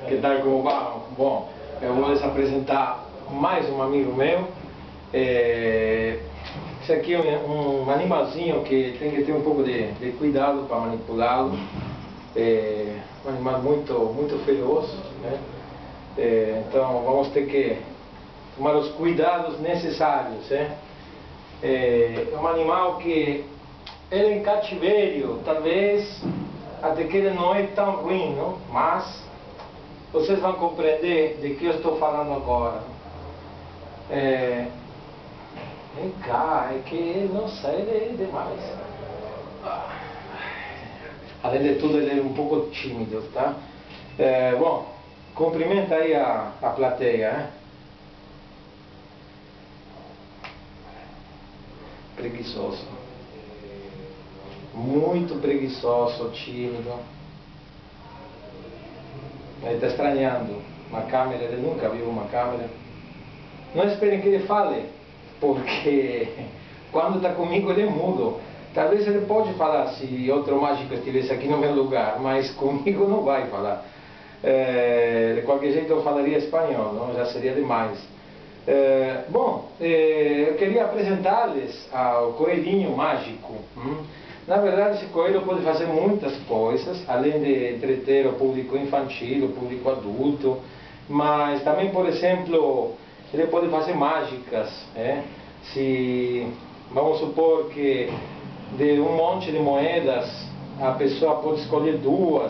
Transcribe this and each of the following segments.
Que tal, como va? Bom, eu vou lhes apresentar mais um amigo meu. Esse aqui é um animalzinho que tem que ter um pouco de cuidado para manipulá-lo. É um animal muito feroz, né? Então vamos ter que tomar os cuidados necessários, né? É um animal que ele em cativeiro, talvez até que ele não é tão ruim, não? Mas vocês vão compreender de que eu estou falando agora. Vem cá, é que ele não sai demais. Além de tudo, ele é um pouco tímido, tá? Bom, cumprimenta aí a plateia, né? Preguiçoso. Muito preguiçoso, tímido. Ele está estranhando uma câmera, ele nunca viu uma câmera. Não esperem que ele fale, porque quando está comigo ele é mudo. Talvez ele pode falar se outro mágico estivesse aqui no meu lugar, mas comigo não vai falar. De qualquer jeito eu falaria espanhol, não? Já seria demais. Bom, eu queria apresentar-lhes ao coelhinho mágico. Na verdade, esse coelho pode fazer muitas coisas, além de entreter o público infantil, o público adulto, mas também, por exemplo, ele pode fazer mágicas. Se vamos supor que de um monte de moedas a pessoa pode escolher duas,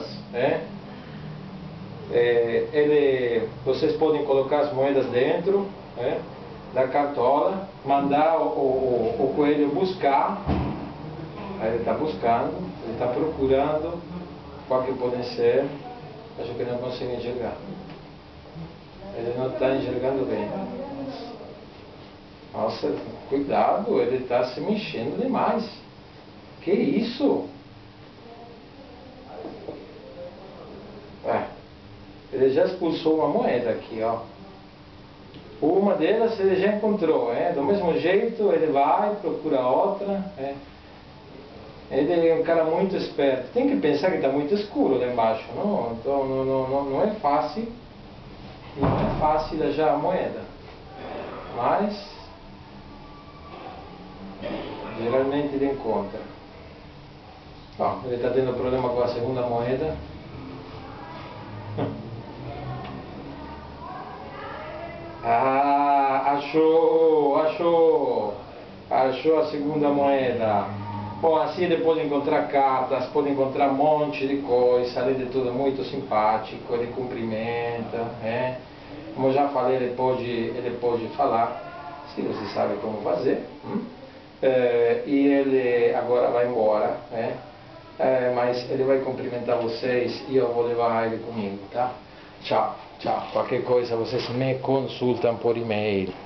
vocês podem colocar as moedas dentro da cartola, mandar o coelho buscar. Aí ele está buscando, ele está procurando qual que pode ser. Acho que ele não consegue enxergar. Ele não está enxergando bem. Nossa, cuidado, ele está se mexendo demais. Que isso? Ele já expulsou uma moeda aqui, ó. Uma delas ele já encontrou, do mesmo jeito ele vai, procura outra. Ele é um cara muito esperto. Tem que pensar que está muito escuro lá embaixo, não? Então não é fácil. Não é fácil achar a moeda. Mas geralmente ele encontra. Ó, ele está tendo problema com a segunda moeda. Achou a segunda moeda. Bom, assim ele pode encontrar cartas, pode encontrar um monte de coisa, além de tudo muito simpático, ele cumprimenta, Como já falei, ele pode falar, se você sabe como fazer. E ele agora vai embora, mas ele vai cumprimentar vocês e eu vou levar ele comigo, tá? Tchau, tchau. Qualquer coisa vocês me consultam por e-mail.